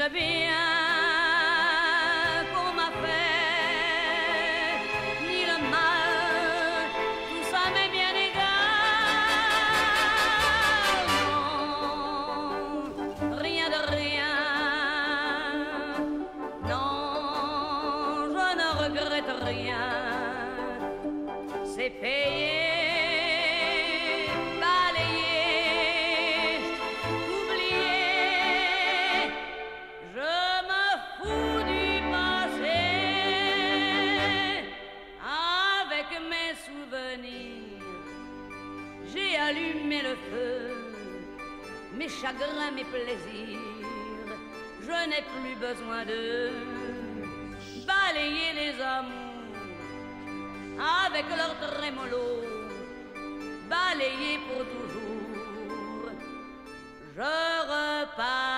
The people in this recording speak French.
bien qu'on m'a fait, ni le mal, tout ça m'est bien égal. Non, rien de rien, non, je ne regrette rien, c'est payé. J'ai allumé le feu, mes chagrins, mes plaisirs, je n'ai plus besoin de balayer les amours avec leur trémolo, balayer pour toujours. Je repars.